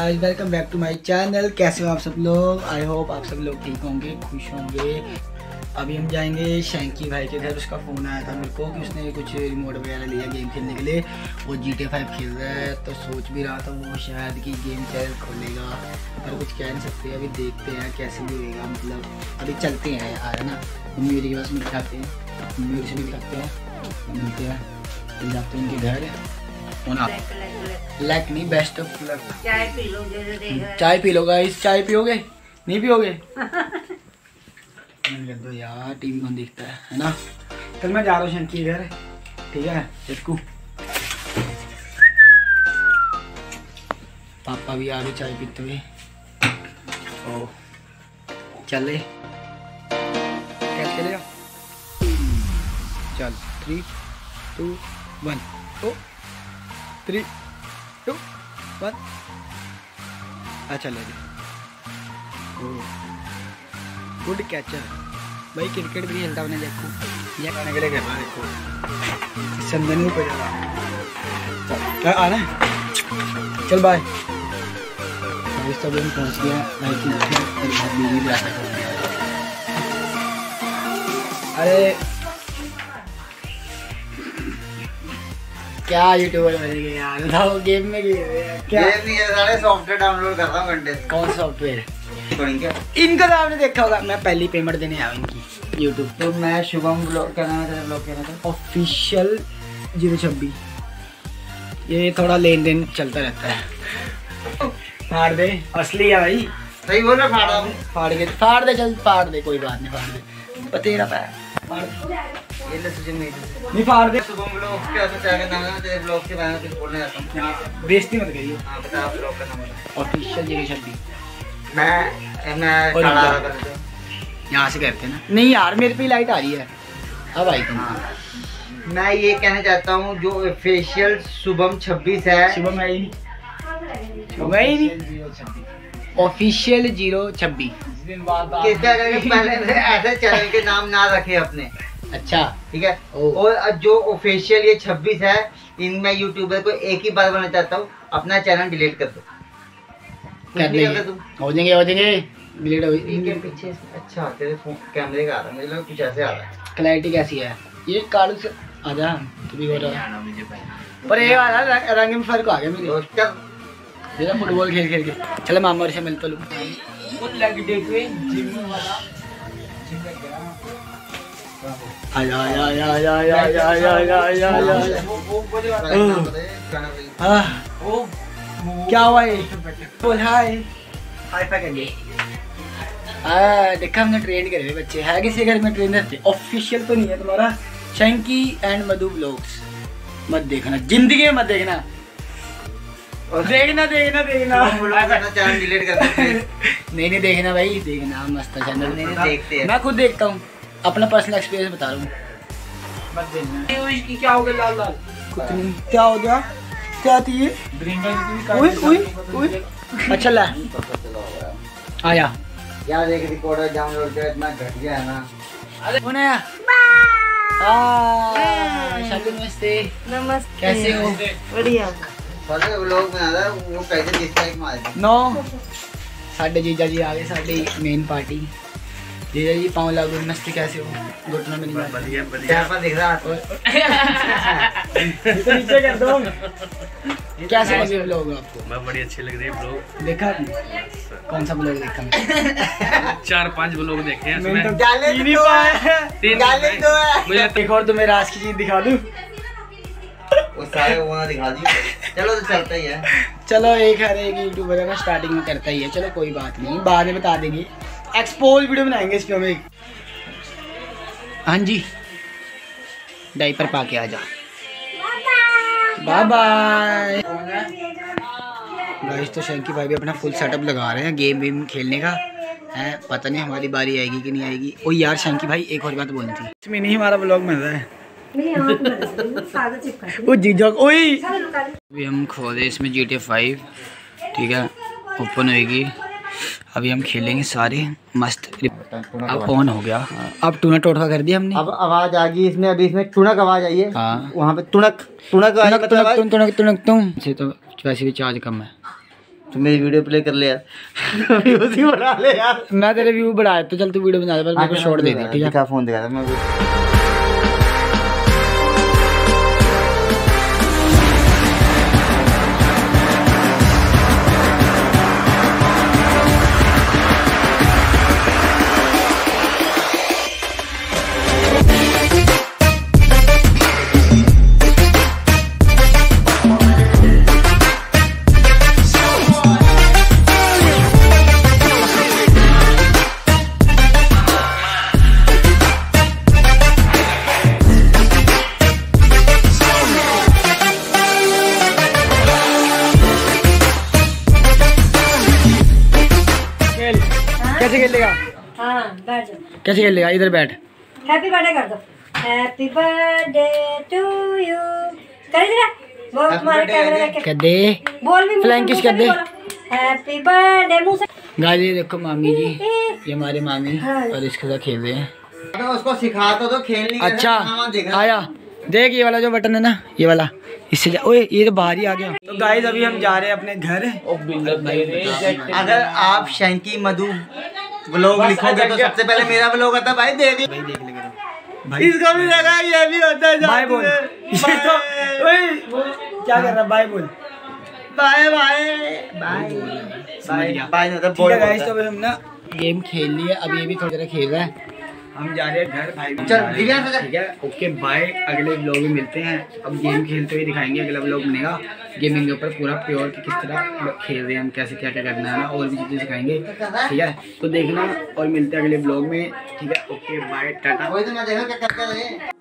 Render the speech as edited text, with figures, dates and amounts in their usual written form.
Guys, welcome back to my channel. कैसे हो आप सब लोग? आई होप आप सब लोग ठीक होंगे, खुश होंगे। अभी हम जाएंगे शैंकी भाई के घर। उसका फ़ोन आया था मेरे को कि उसने कुछ रिमोट वगैरह लिया गेम खेलने के लिए। वो GTA 5 खेल रहा है, तो सोच भी रहा था वो शायद कि गेम चैनल खोलेगा, पर कुछ कह नहीं सकते। अभी देखते हैं कैसे भी होगा। मतलब अभी चलते हैं यार, है ना। मम्मी मेरी के पास मिल जाते हैं, मम्मी से मिल सकते हैं, मिलते हैं, मिल जाते हैं उनके घर। लक नहीं, बेस्ट ऑफ लक। चाय पी लो, चाय पी लो गाइस। चाय पियोगे? नहीं पियोगे? कर दो यार, टीवी कौन देखता है ना। कल मैं जा रहा हूँ शंकी घर, ठीक है। चिक्कू पापा भी आ गए चाय पीते हुए। ओ चले क्या चलेगा? चल 3, 2, 1। ओ 3, 2, 1। अच्छा ले गुड कैचर भाई। क्रिकेट भी खेलता मैंने, देखो ये खाने के लिए कर रहा है। देखो संदन भी पड़ेगा आना। चल बाय। इस तक हम पहुँच गया भाई। अरे क्या यूट्यूबर बनेंगे यार, बताओ। गेम में क्या गेम नहीं है सारे, सॉफ्टवेयर डाउनलोड कर रहा हूं घंटे। कौन सॉफ्टवेयर? इनका तो आपने देखा होगा। मैं पहली पेमेंट देने आया इनकी यूट्यूब। तो मैं शुभम ब्लॉग करना था ऑफिशियल 026। ये थोड़ा लेन देन चलता रहता है। फाड़ दे, असली है भाई। सही बोल रहा। फाड़ा हूं। फाड़ दे, चल फाड़ दे, कोई बात नहीं, फाड़ दे। पतेरा पाया ये ले सुजन नहीं फाड़ दे। शुभम ब्लॉग के ऐसे चैनल नाम है, तेरे ब्लॉग के बारे में कुछ बोलने जाता हूं। बेइज्जती मत करिए। हां बता, ब्लॉग का नाम है ऑफिशियल 026। मैं खड़ा कर देता हूं। यहाँ से करते ना। नहीं यार, मेरे पे लाइट आ रही है अब आई तुम। मैं ये कहना चाहता हूं, जो ऑफिशियल शुभम 26 है, शुभम है ही नहीं, ऑफिशियल 026। कृपया करके पहले ऐसे चैनल के नाम ना रखे अपने। अच्छा ठीक है। और जो ऑफिशियल ये 26 है, इनमें यूट्यूबर को एक ही बात बोलना चाहता हूँ, अपना चैनल डिलीट कर दो। कर देंगे, हो जाएंगे डिलीट हो इनके पीछे। अच्छा तेरे फोन कैमरे का आ रहा है, मुझे लगा कुछ ऐसे आ रहा है। क्लैरिटी कैसी है? ये कार्ड से आजा तू भी बोल रहा पर ये वाला रंग में फर्क आ गया मेरे। मेरा फुटबॉल खेल खेल के। चलो मामा से मिलता लूँ। क्या हुआ ये? बोल हाय हाय करिए। देखा हमने ट्रेन करे हुए बच्चे है। किसी घर में ट्रेन रहते ऑफिशियल तो नहीं है तुम्हारा। शंकी एंड मधु व्लॉग्स मत देखना, जिंदगी में मत देखना। देखना चैनल डिलीट कर दो। नहीं देखना भाई, देखना मस्त चैनल। देखते हैं, मैं खुद देखता हूँ, अपना पर्सनल एक्सपीरियंस बता रहा हूँ। मत देखना। क्या हो गया? लाल लाल कुछ नहीं। क्या हो गया? क्या थी ये? अच्छा ला आया यार। एक रिकॉर्डर डाउनलोड कर, इतना घटिया है ना। कौन आया? नमस्ते। नमस्ते। कैसे हो? बढ़िया। सारे व्लॉग में आ रहा है वो कैसे डिसलाइक मारते हैं। 9 साढ़े जीजा जी आ गए, साढ़े मेन पार्टी। जीजा जी पाँव लागू। नमस्ते, कैसे हो? घुटना में नहीं बढ़िया दिख रहा तो नीचे कर दो। कैसे लगे ब्लॉग आपको? मैं बड़ी अच्छी लग रही है ब्लॉग। देखा कौन सा ब्लॉग देखा? 4-5 ब्लॉग देखे हैं मैंने इसमें। मुझे एक और तुम्हें राज की चीज दिखा दूं। वो सारे वो ना दिखा दी। चलो तो चलता ही है। चलो एक हर एक यूट्यूबर है ना स्टार्टिंग में करता ही है। चलो कोई बात नहीं, बाद में बता देंगे। एक्सपोज वीडियो बनाएंगे इस पे हम एक। हाँ जी, डायपर पा के आ जा। Bye bye guys. तो शंकी भाई भी अपना फुल सेटअप लगा रहे हैं गेम वेम खेलने का है। पता नहीं हमारी बारी आएगी कि नहीं आएगी। ओ यार शंकी भाई, एक और बात बोलनी थी। इसमें नहीं हमारा ब्लॉग मिल रहा है। वो जीजा ओए अभी हम खोले इसमें GTA 5, ठीक है। ओपन होएगी, अभी हम खेलेंगे सारे मस्त। अब ऑन हो गया। अब टूना टोटका कर दिया हमने। अब आवाज आ गई इसमें, अभी इसमें टुणक आवाज आई है। हाँ वहाँ पे टुणक टुणक तुम से तो वैसे भी चार्ज कम है। तो मेरी वीडियो प्ले कर ले यार। व्यूज ही बढ़ा ले यार। मैं तेरे व्यू बढ़ाया तो चल तू वीडियो बना दे, बस मेरे को शॉर्ट दे दे, ठीक है? दिखा, फोन दिखा दे मैं। कैसे खेलेगा? हाँ बैठ जाओ। कैसे खेलेगा? इधर बैठ। हैप्पी बर्थडे कर दो। Happy birthday to you. कर दे बोल तुम्हारे कैमरे में कर दे, बोल भी फ्लैंकिश कर दे। हैप्पी बर्थडे मुंह से। गाइस ये देखो मामी जी, ये हमारे मामी और इसके साथ खेल रहे हैं। तो उसको सिखा तो खेलने। अच्छा आया, देख ये वाला जो बटन है ना, ये वाला, इससे जा। ओए ये तो बाहर ही आ गया। तो गाइस अभी हम जा रहे हैं अपने घर। अगर आप शैंकी मधु व्लॉग लिखोगे तो सबसे पहले मेरा व्लॉग आता है भाई, देख ले। भाई इसको भी लगा ये भी होता है। बाय बोल। ये तो ओए क्या कर रहा है? बाय बोल। Bye bye bye bye bye. ना ठीक है गाइस, तो अभी हम ना गेम खेल लिए, अभी ये भी थोड़ी देर खेल रहा है। हम जा रहे हैं घर, भाई भी जा रहे हैं, ठीक है? ओके बाय, अगले व्लॉग में मिलते हैं। अब गेम खेलते हुए दिखाएंगे, अगला व्लॉग बनेगा गेमिंग के ऊपर पूरा प्योर कि किस तरह खेल रहे हैं हम, कैसे क्या क्या करना है ना, और भी चीज़ें सिखाएंगे, ठीक है? तो देखना और मिलते हैं अगले व्लॉग में, ठीक है? Okay bye, Tata.